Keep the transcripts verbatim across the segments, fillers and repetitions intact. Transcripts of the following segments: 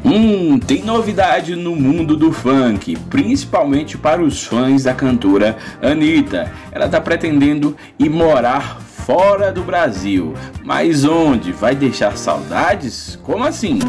Hum, tem novidade no mundo do funk, principalmente para os fãs da cantora Anitta. Ela está pretendendo ir morar fora do Brasil. Mas onde? Vai deixar saudades? Como assim?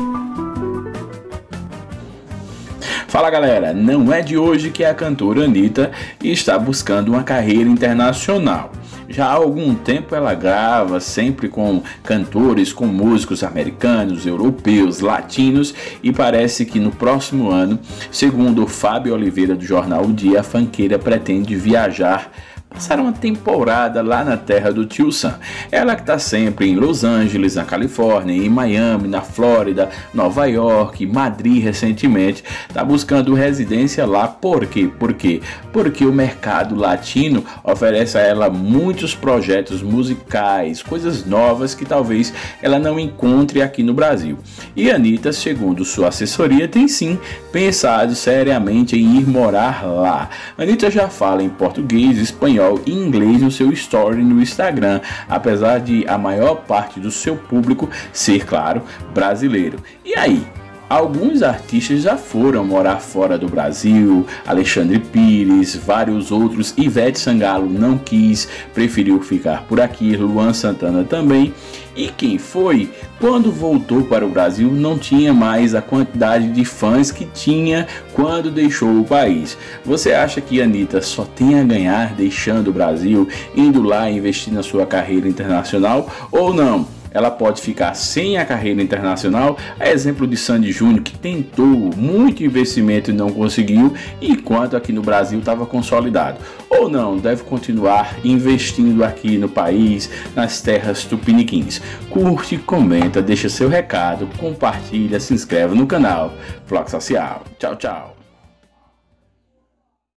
Fala galera, não é de hoje que a cantora Anitta está buscando uma carreira internacional. Já há algum tempo ela grava sempre com cantores, com músicos americanos, europeus, latinos e parece que no próximo ano, segundo o Fábio Oliveira do jornal O Dia, a funkeira pretende viajar, passar uma temporada lá na terra do Tio Sam. Ela que está sempre em Los Angeles, na Califórnia, em Miami, na Flórida, Nova York, Madrid recentemente, está buscando residência lá. Por quê? Por quê? Porque o mercado latino oferece a ela muitos projetos musicais, coisas novas que talvez ela não encontre aqui no Brasil. E a Anitta, segundo sua assessoria, tem sim pensado seriamente em ir morar lá. A Anitta já fala em português, espanhol e inglês no seu story no Instagram, apesar de a maior parte do seu público ser, claro, brasileiro. E aí? Alguns artistas já foram morar fora do Brasil, Alexandre Pires, vários outros, Ivete Sangalo não quis, preferiu ficar por aqui, Luan Santana também. E quem foi, quando voltou para o Brasil, não tinha mais a quantidade de fãs que tinha quando deixou o país. Você acha que a Anitta só tem a ganhar deixando o Brasil, indo lá investir na sua carreira internacional ou não? Ela pode ficar sem a carreira internacional, a exemplo de Sandy Júnior, que tentou muito investimento e não conseguiu, enquanto aqui no Brasil estava consolidado. Ou não, deve continuar investindo aqui no país, nas terras tupiniquins. Curte, comenta, deixa seu recado, compartilha, se inscreve no canal Flock Social. Tchau, tchau.